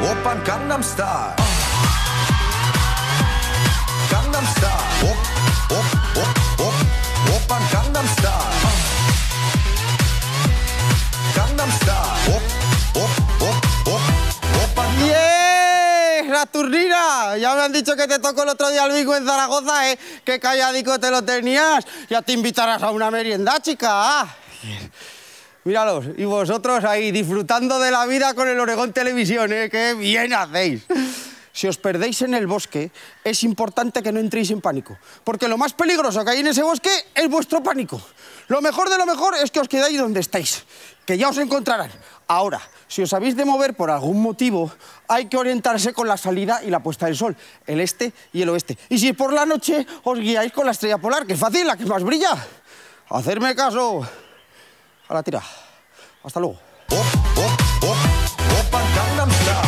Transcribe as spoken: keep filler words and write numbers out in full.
Oppan Gangnam Style. Gangnam Style. Op, op, op, op. Oppan Gangnam Style. Gangnam Style. Op, op, op, op. Oppan. ¡Yeah! ¡Saturnina! Ya me han dicho que te tocó el otro día el bingo en Zaragoza, ¿eh? Qué calladico te lo tenías. Ya te invitarás a una merienda, chica. Míralos, y vosotros ahí disfrutando de la vida con el Oregón Televisión, ¿eh? ¡Qué bien hacéis! Si os perdéis en el bosque, es importante que no entréis en pánico, porque lo más peligroso que hay en ese bosque es vuestro pánico. Lo mejor de lo mejor es que os quedáis donde estáis, que ya os encontrarán. Ahora, si os habéis de mover por algún motivo, hay que orientarse con la salida y la puesta del sol, el este y el oeste. Y si es por la noche, os guiáis con la estrella polar, que es fácil, la que más brilla. Hacerme caso. A la tira. Hasta luego. Op, op, op, Oppan Gangnam Style.